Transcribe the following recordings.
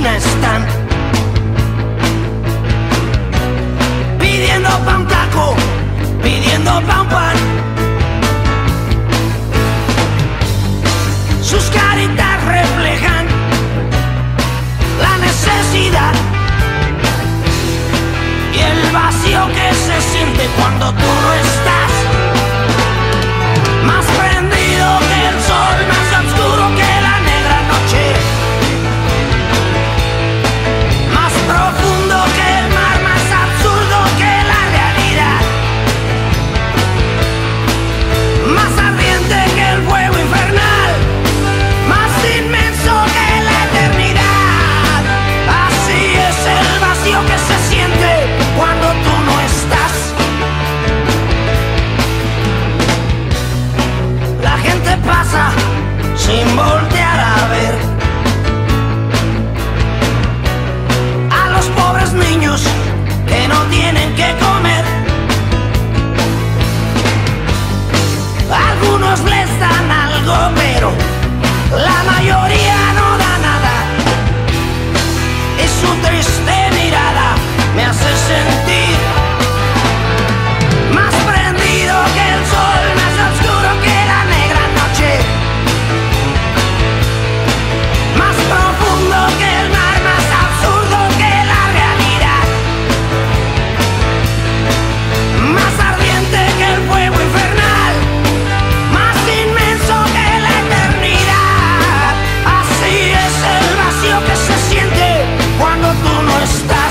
esquina están pidiendo pa' un taco, pidiendo pa' un pan. Sus caritas reflejan la necesidad y el vacío que se siente cuando tú no estás. Más prendido que el sol, más oscuro que la negra noche, más profundo que el mar, más absurdo que la realidad, más ardiente que el fuego infernal, más inmenso que la eternidad. Así es el vacío que se siente cuando tú no estás. La gente pasa sin voltear a ver a los pobres niños que no tienen que comer. Algunos les dan algo, pero la mayoría no da nada. Y su triste mirada me hace sentir más prendido que el sol, más oscuro que la negra noche, más profundo que el mar, más absurdo que la realidad, más ardiente que el fuego infernal, más inmenso que la eternidad. Así es el vacío que se siente cuando tú no estás.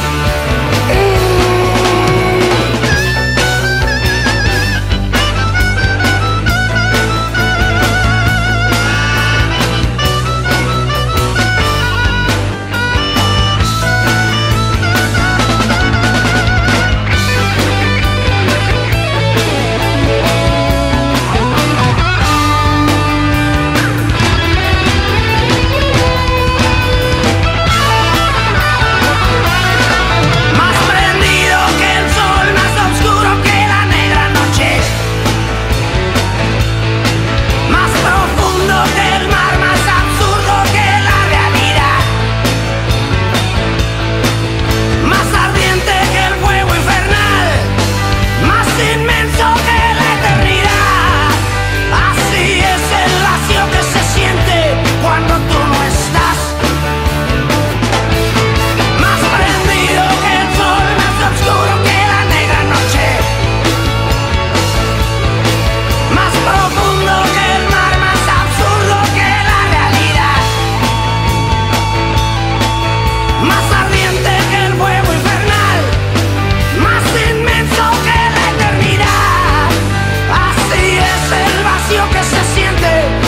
Más prendido que el sol, más oscuro que la negra noche, más profundo que el mar, más absurdo que la realidad, más ardiente que el fuego infernal, más inmenso que la eternidad. Así es el vacío que se siente cuando tú no estás. Más prendido que el sol, más oscuro que la negra noche, más profundo que el mar, más absurdo que la realidad, más ardiente que el fuego infernal, más inmenso que la eternidad. Así es el vacío que se siente